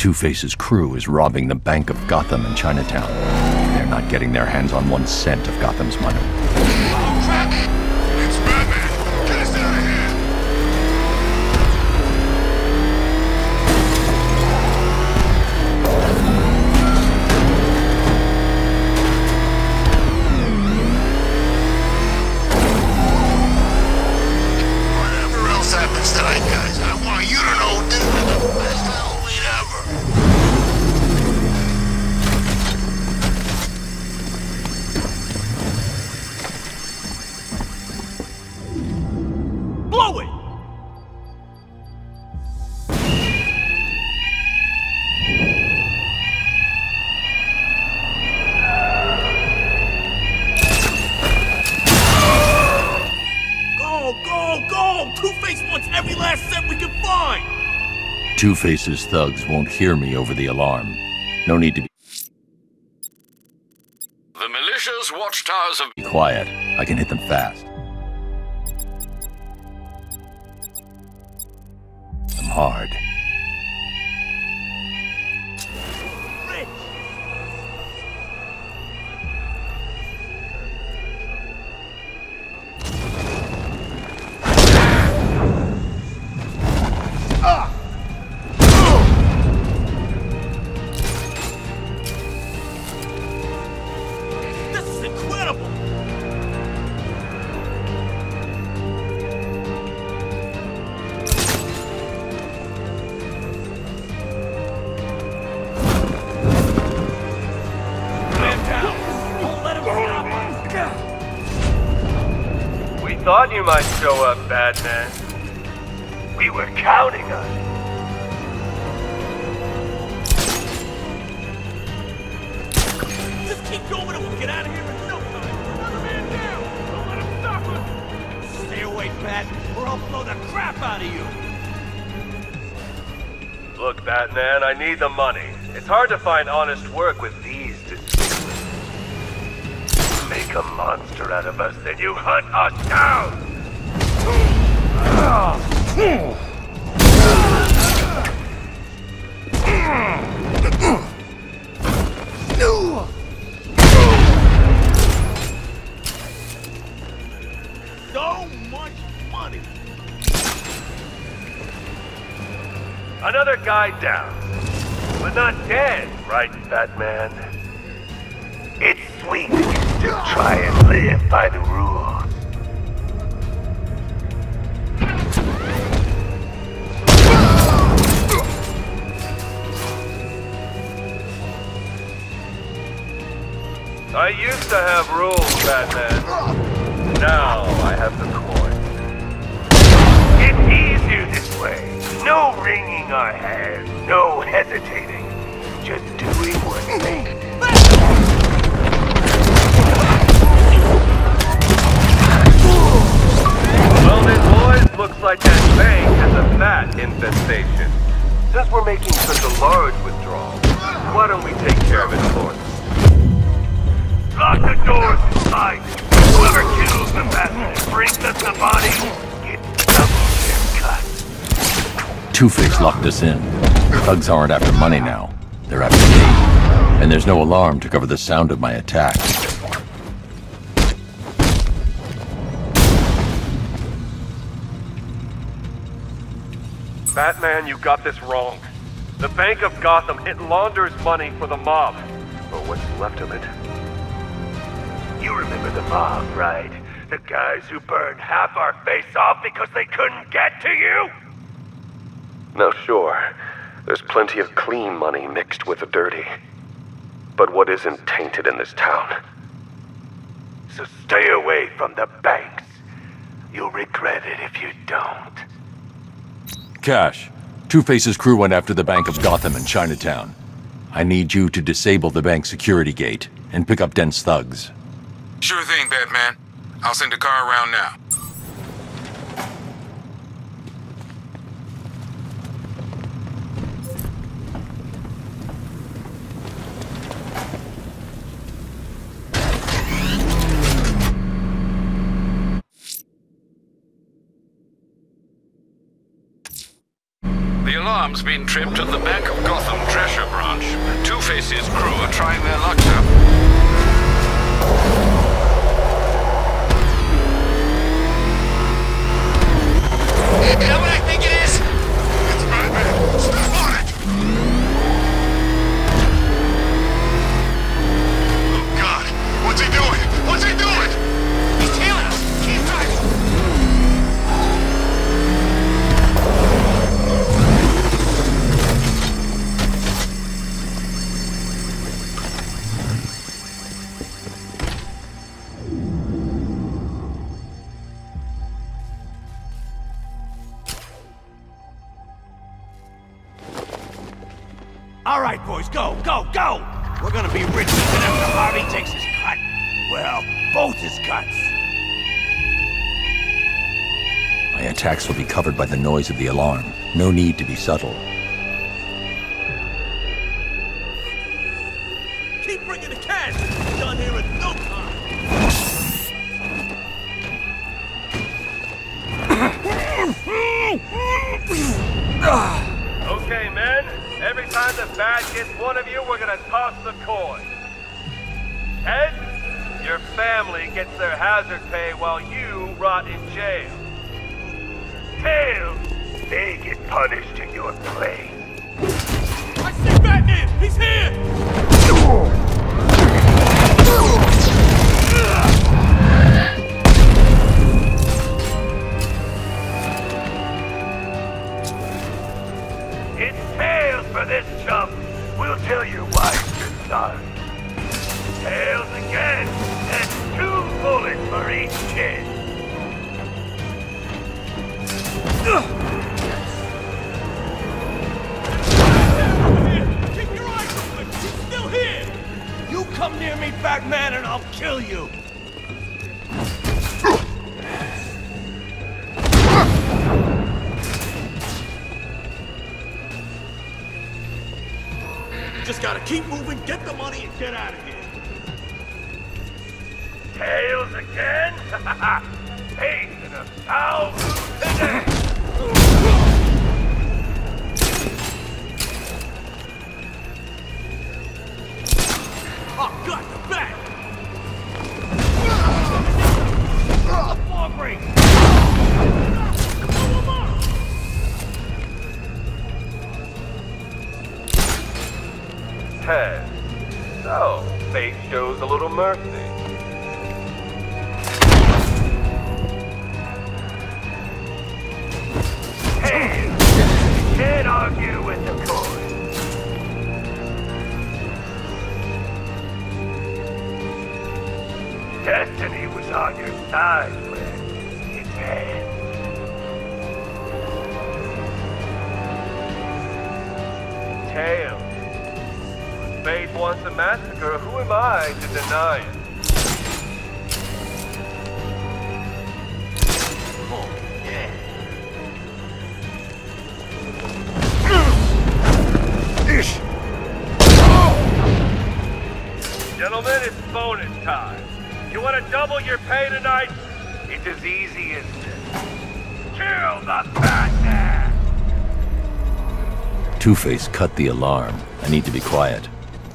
Two-Face's crew is robbing the Bank of Gotham in Chinatown. They're not getting their hands on 1 cent of Gotham's money. Oh, crap! It's Batman! Get us out of here! Whatever else happens tonight, guys, I want you to know this is the best Halloween ever! Blow it! Go, go, go! Two-Face wants every last cent we can find! Two-Face's thugs won't hear me over the alarm. No need to The militia's watchtowers have... be quiet. I can hit them fast. I'm hard. Rich! This is incredible! Man down! Don't let him stop us! We thought you might show up, Batman. We were counting on it. Just keep going and we'll get out of here in no time! Another man down! Don't let him stop us! Stay away, Bat, or I'll blow the crap out of you! Look, Batman, I need the money. It's hard to find honest work with these diseases. Make a monster out of us, then you hunt us down! So much money! Another guy down. But not dead, right, Batman? It's sweet that you still try and live by the rules. I used to have rules, Batman. Now I have the coin. It's easier this way. No wringing our hands, no hesitating. Just doing what's needed. Well then, boys, looks like that bank has a bat infestation. Since we're making such a large withdrawal, why don't we take care of it for us? Lock the doors inside. Whoever kills the Batman and brings us the body gets double their cut. Two-Face locked us in. Thugs aren't after money now. They're after me. And there's no alarm to cover the sound of my attack. Batman, you got this wrong. The Bank of Gotham, it launders money for the mob. Or what's left of it. You remember the mob, right? The guys who burned half our face off because they couldn't get to you? No, sure. There's plenty of clean money mixed with the dirty. But what isn't tainted in this town? So stay away from the banks. You'll regret it if you don't. Cash, Two-Face's crew went after the Bank of Gotham in Chinatown. I need you to disable the bank security gate and pick up Dent's thugs. Sure thing, Batman. I'll send a car around now. alarm's been tripped at the Bank of Gotham Treasure Branch. Two-Face's crew are trying their luck now. You know what I think it is? It's Batman! Step on it! Oh God! What's he doing? What's he doing? He's tailing us! Keep driving! All right, boys, go, go, go! We're gonna be rich even after Harvey takes his cut. Well, both his cuts. My attacks will be covered by the noise of the alarm. No need to be subtle. Keep bringing the cash! Done here in no time! Okay, men. Every time the bat gets one of you, we're gonna toss the coin. Heads, your family gets their hazard pay while you rot in jail. Tails, they get punished in your place. I see Batman! He's here! It's Tails for this chump. We'll tell your wife you're sorry. Tails again, and 2 bullets for each kid. Keep your eyes open! He's still here! You come near me, Batman, and I'll kill you! Just gotta keep moving, get the money, and get out of here. Tails again? Peace in a foul today. Oh, God, the bat! Fog ring! Ted, so fate shows a little mercy. Tails, can't argue with the coin. Destiny was on your side when it had. Tails. Fate wants a massacre, who am I to deny it? Oh, yeah. Ish! Gentlemen, it's bonus time. You want to double your pay tonight? It's as easy as this. Kill the Batman! Two-Face cut the alarm. I need to be quiet.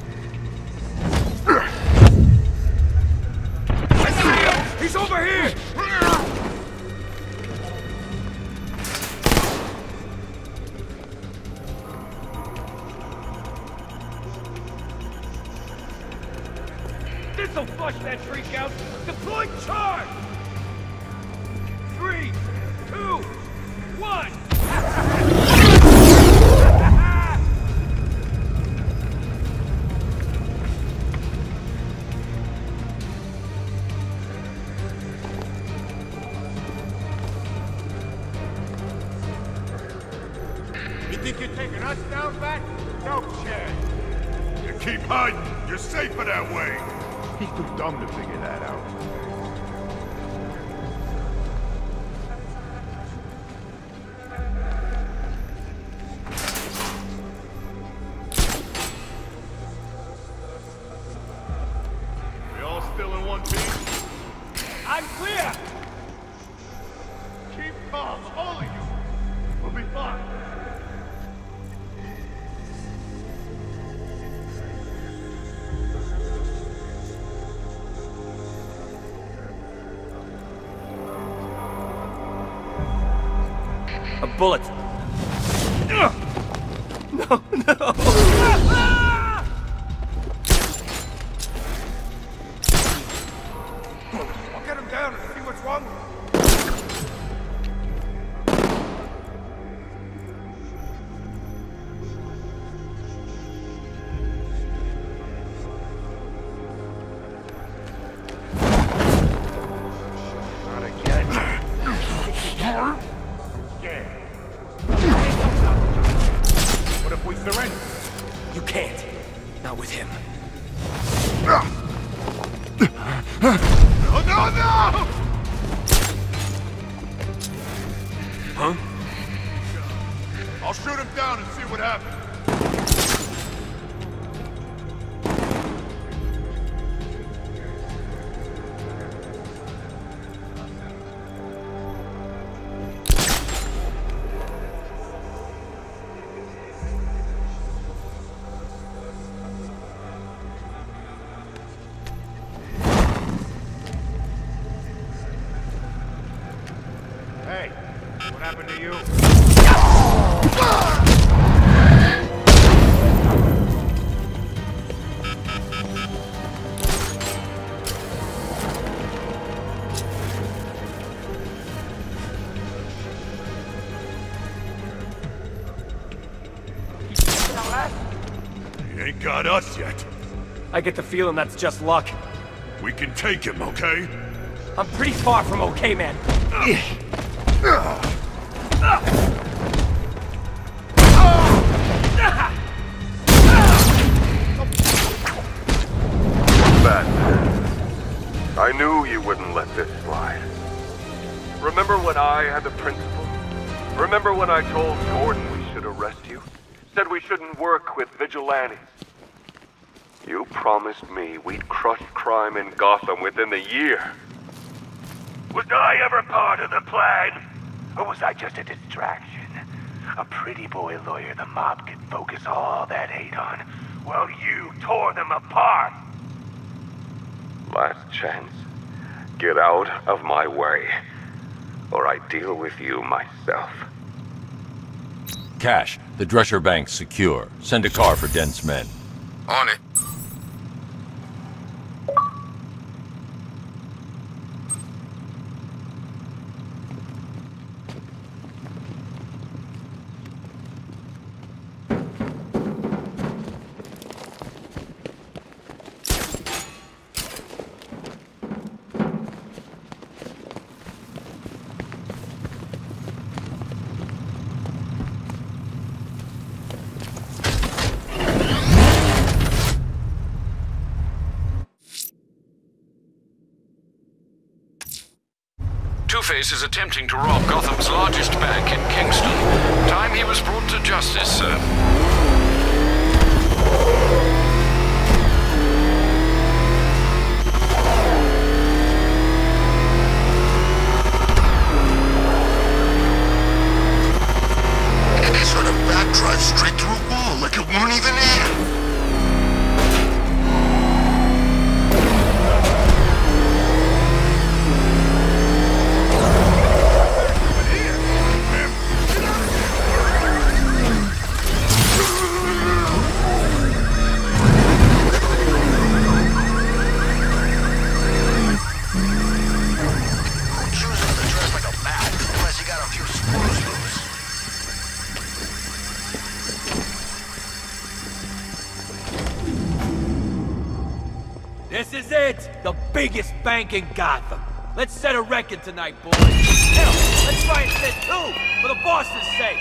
He's over here! This'll flush that freak out! Deploy charge! 3, 2, 1! You think you're taking us down, Bat? No chance. You keep hiding. You're safer that way. He's too dumb to figure that out. We all still in one team? I'm clear! Keep calm, all of you. We'll be fine. A bullet. No, no. I'll get him down and see what's wrong with him. Not again. What if we surrender? You can't. Not with him. Oh, no, no! Huh? I'll shoot him down and see what happens. Hey, what happened to you? He ain't got us yet. I get the feeling that's just luck. We can take him, okay? I'm pretty far from okay, man. Bandit. I knew you wouldn't let this slide. Remember when I had the principal? Remember when I told Gordon we should arrest you? Said we shouldn't work with vigilantes? You promised me we'd crush crime in Gotham within the year. Was I ever part of the plan? Or was I just a distraction? A pretty boy lawyer the mob could focus all that hate on, while you tore them apart. Last chance. Get out of my way, or I deal with you myself. Cash, the Drescher Bank's secure. Send a car for Dent's men. On it. Two-Face is attempting to rob Gotham's largest bank in Kingston. Time he was brought to justice, sir. They sort of backdrive straight through a wall like it weren't even here. This is it! The biggest bank in Gotham. Let's set a record tonight, boys. Hell, let's try and set two, for the boss's sake.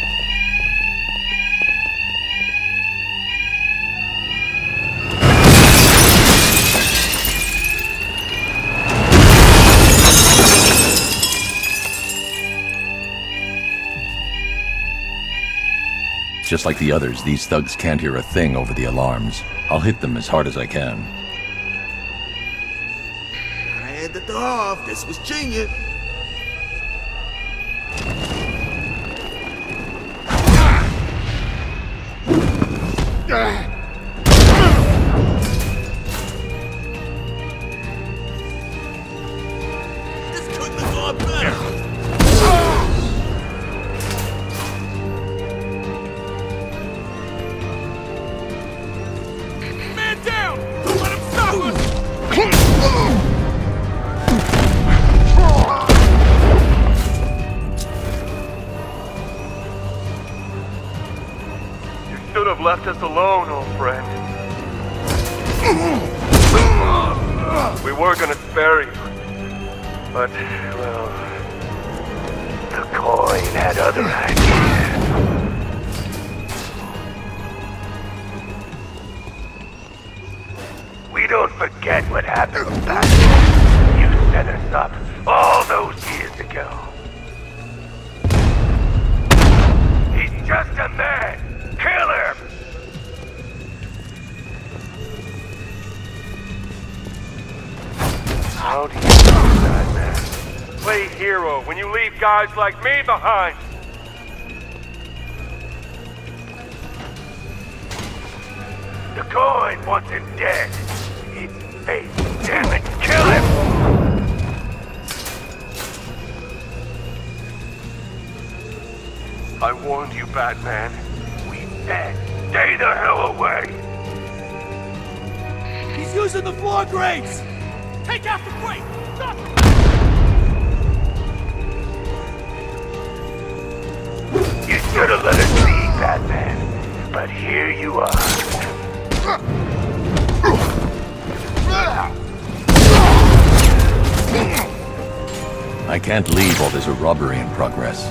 Just like the others, these thugs can't hear a thing over the alarms. I'll hit them as hard as I can. I had the door off. This was genius. This couldn't have gone better. should have left us alone, old friend. We were gonna spare you. But, well... The coin had other ideas. We don't forget what happened back then. You set us up all those years ago. He's just a man. Kill him! How do you do that, man? Play hero when you leave guys like me behind. The coin wants him dead. It's fate. Damn it, kill him! I warned you, Batman. We said, stay the hell away! He's using the floor grates! Take out the grate! Stop! You should have let us leave, Batman. But here you are. I can't leave while there's a robbery in progress.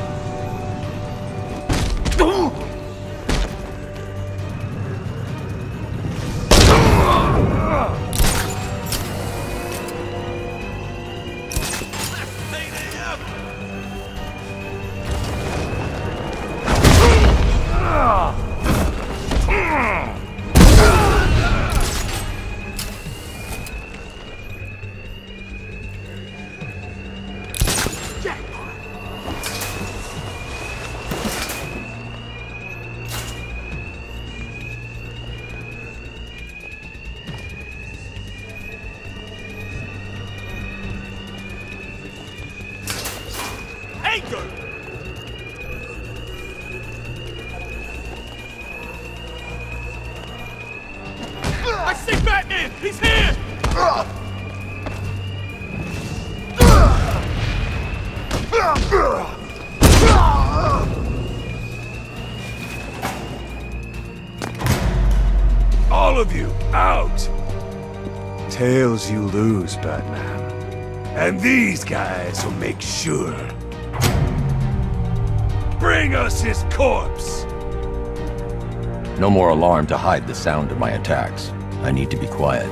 I see Batman! He's here! All of you, out! Tails you lose, Batman. And these guys will make sure. Bring us his corpse! No more alarm to hide the sound of my attacks. I need to be quiet.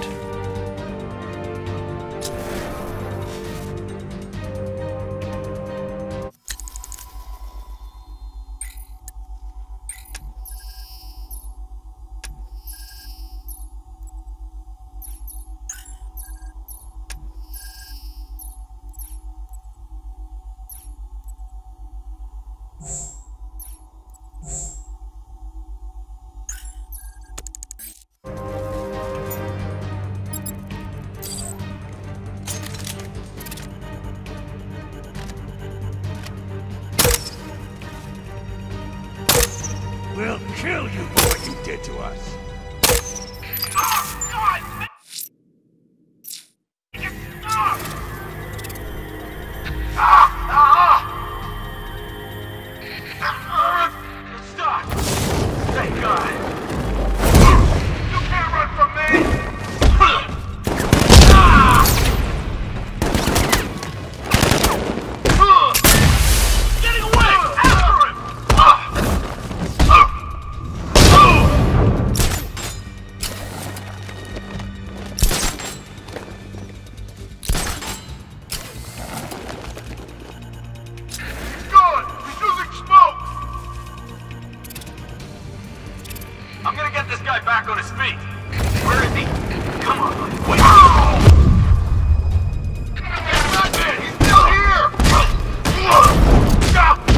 We'll kill you for what you did to us. Stop! Thank God! You can't run from me! Getting away! After him! I'm gonna get this guy back on his feet. Where is he? Come on. Wait. Batman, he's still here! Stop!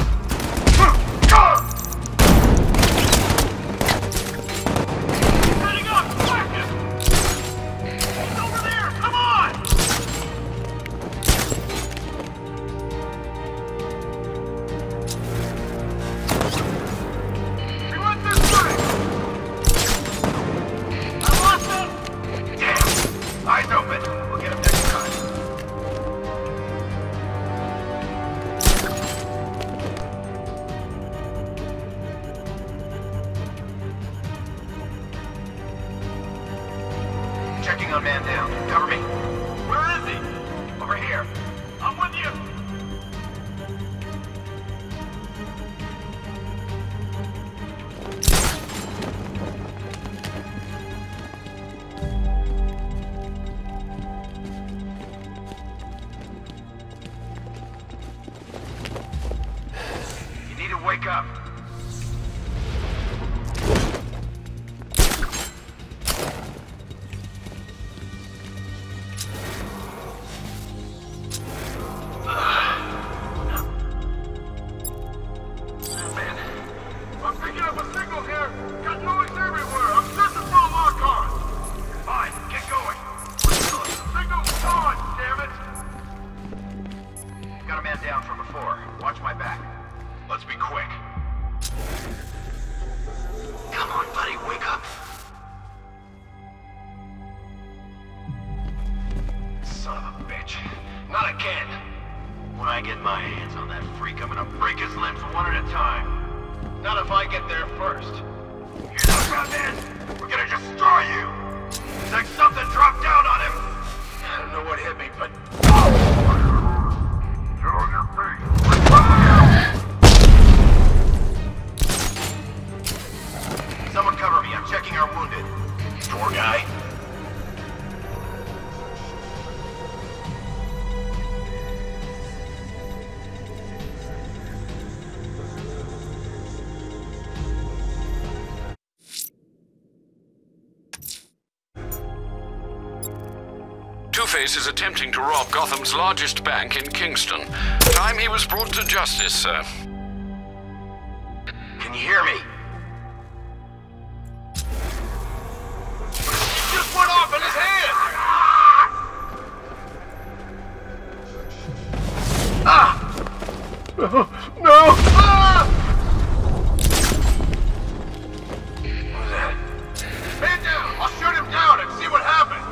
Heading up! Whack him! He's over there! Come on! He went this way! I lost him! Damn! I working on man down. Cover me. Where is he? Over here. I'm with you. You need to wake up. Two-Face is attempting to rob Gotham's largest bank in Kingston. Time he was brought to justice, sir. Can you hear me? He just went off in his hand! Ah! No! Ah! What was that? Man down! I'll shoot him down and see what happens!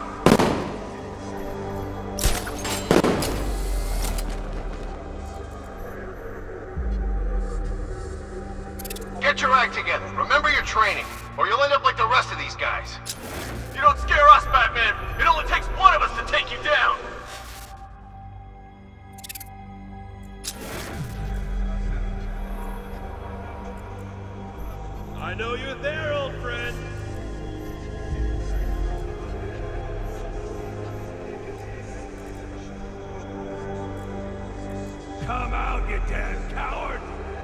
Get your act together. Remember your training, or you'll end up like the rest of these guys. You don't scare us, Batman! It only takes one of us to take you down! I know you're there, old friend. Come out, you damn coward!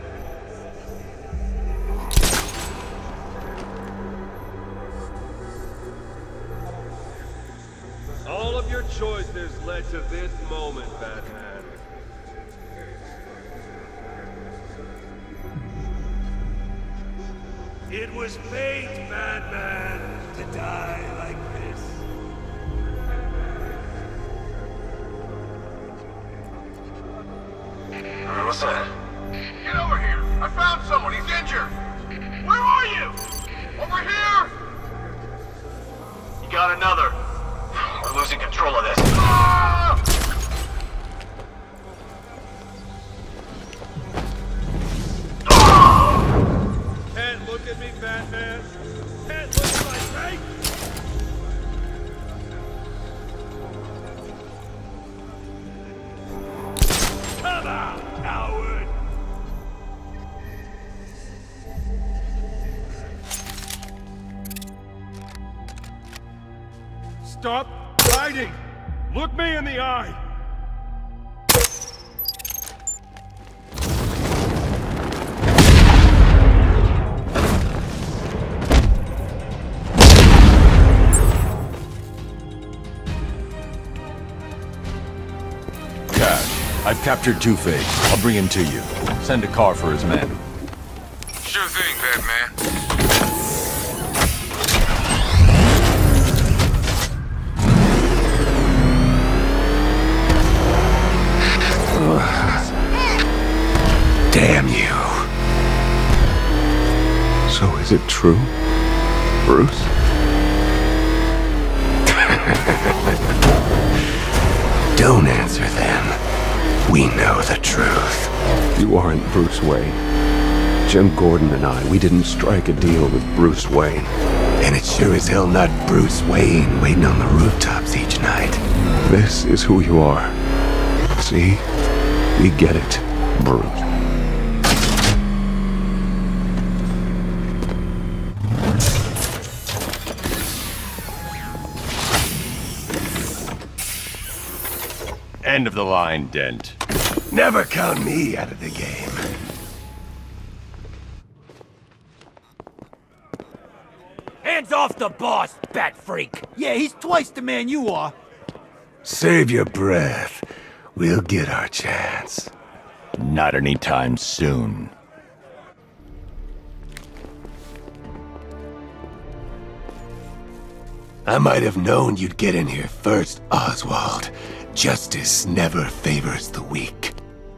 All of your choices led to this moment, Batman. It was fate, Batman, to die like this. What's that? Get over here! I found someone! He's injured! Where are you? Over here! You got another. We're losing control of this. Ah! Can't look at me, Batman. Can't look at my face. Come out, coward! Stop hiding! Look me in the eye! Cash, I've captured Two-Face. I'll bring him to you. Send a car for his men. Sure thing, Batman. Damn you. So is it true, Bruce? Don't answer then. We know the truth. You aren't Bruce Wayne. Jim Gordon and I, we didn't strike a deal with Bruce Wayne. And it's sure as hell not Bruce Wayne waiting on the rooftops each night. This is who you are. See? We get it, Bruce. End of the line, Dent. Never count me out of the game. Hands off the boss, bat freak! Yeah, he's twice the man you are. Save your breath. We'll get our chance. Not anytime soon. I might have known you'd get in here first, Oswald. Justice never favors the weak.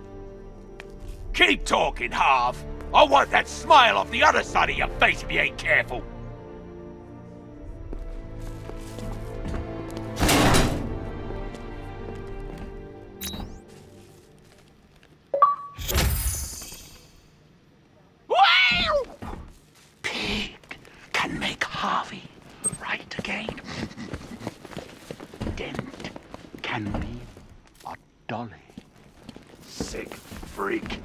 Keep talking, Harv. I want that smile off the other side of your face if you ain't careful. Pig can make Harvey right again. Dent can be a dolly. Sick freak.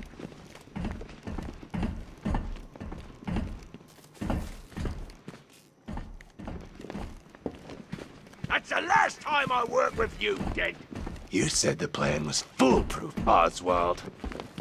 That's the last time I work with you, Dent. You said the plan was foolproof, Oswald.